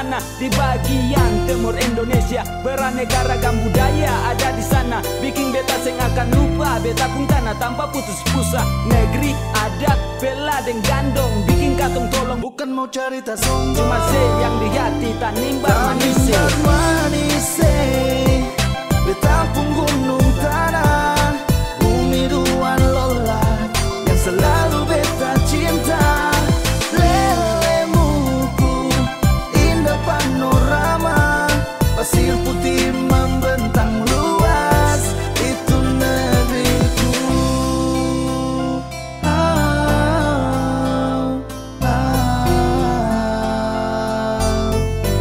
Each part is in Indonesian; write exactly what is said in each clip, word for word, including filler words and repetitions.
sana. Di bagian timur Indonesia beraneka ragam budaya ada di sana. Bikin beta seng akan lupa beta pun tanah tanpa putus pusa. Negeri adat bela dan gandong bikin katong tolong. Bukan mau cerita sombong, cuma se yang di hati Tanimbar manise. Tanimbar manise, beta pun gunung tanah, bumi ruang lola yang selalu beta cinta. Lelemuku indah panorama, pasir putih membentang luas, itu negeriku. Ah, ah.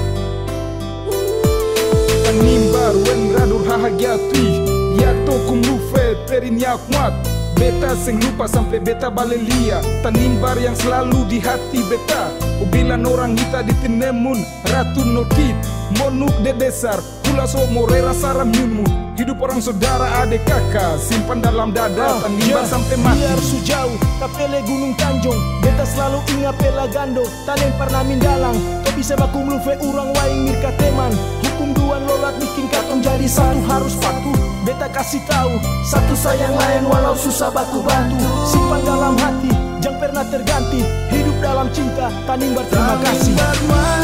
Tanimbar wendra durhahagia tui, ya tokum lufe terinya kuat. Beta seng lupa sampai beta balelia. Tanimbar yang selalu di hati beta. Ubilan orang hita di tinemun ratu nokit monuk de desar kula so morera saramyunmu. Hidup orang saudara adik kakak simpan dalam dada. Tanimbar sampai mati. Biar sujauh kapele gunung Tanjung, beta selalu ingat pela gando tanem pernah mindalang. Kau bisa baku mlufe urang waing mirka teman. Hukum duan lolat bikin katong jadi satu harus patuh. Beta kasih tahu satu sayang lain walau susah baku bantu. Simpan dalam hati jangan pernah terganti. Hidup dalam cinta Tanimbar terima kasih.